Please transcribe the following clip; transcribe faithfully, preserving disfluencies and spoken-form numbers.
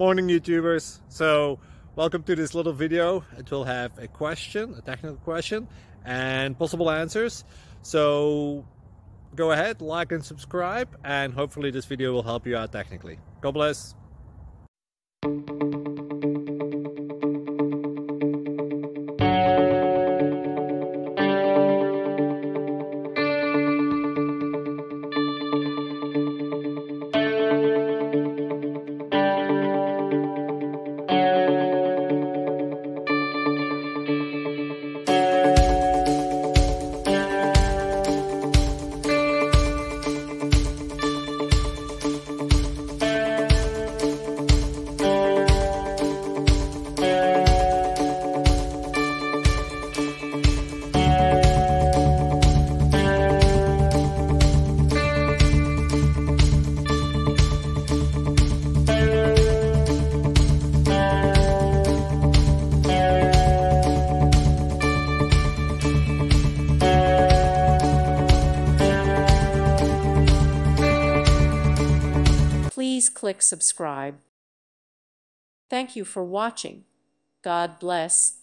Morning YouTubers. So welcome to this little video. It will have a question, a technical question, and possible answers. So go ahead, like and subscribe, and hopefully this video will help you out technically. God bless. Please click subscribe. Thank you for watching. God bless.